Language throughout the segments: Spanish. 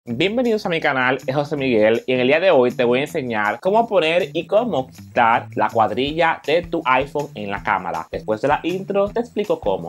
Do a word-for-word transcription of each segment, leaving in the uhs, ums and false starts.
Bienvenidos a mi canal, es José Miguel y en el día de hoy te voy a enseñar cómo poner y cómo quitar la cuadrilla de tu iPhone en la cámara. Después de la intro te explico cómo.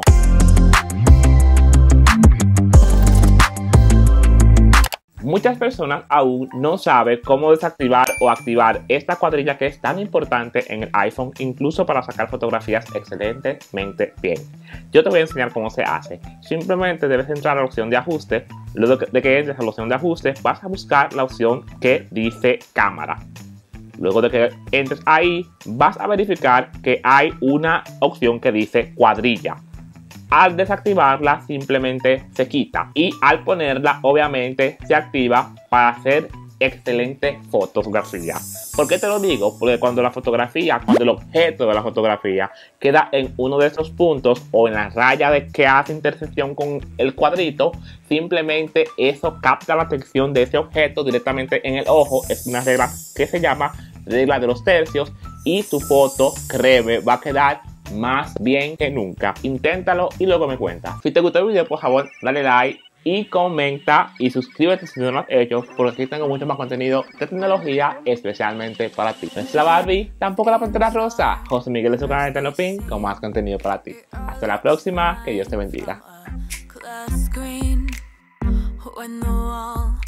Muchas personas aún no saben cómo desactivar o activar esta cuadrilla que es tan importante en el iPhone, incluso para sacar fotografías excelentemente bien. Yo te voy a enseñar cómo se hace. Simplemente debes entrar a la opción de ajuste. Luego de que entres a la opción de ajuste, vas a buscar la opción que dice cámara. Luego de que entres ahí, vas a verificar que hay una opción que dice cuadrilla. Al desactivarla simplemente se quita y al ponerla obviamente se activa para hacer excelente fotografía. ¿Por qué te lo digo? Porque cuando la fotografía, cuando el objeto de la fotografía queda en uno de esos puntos o en la raya de que hace intersección con el cuadrito, simplemente eso capta la atención de ese objeto directamente en el ojo. Es una regla que se llama regla de los tercios y tu foto, créeme, va a quedar más bien que nunca. Inténtalo y luego me cuenta. Si te gustó el video, por favor, dale like y comenta y suscríbete si no lo has hecho, porque aquí tengo mucho más contenido de tecnología especialmente para ti. No es la Barbie, tampoco la Pantera Rosa. José Miguel de su canal de Tecnopin con más contenido para ti. Hasta la próxima, que Dios te bendiga.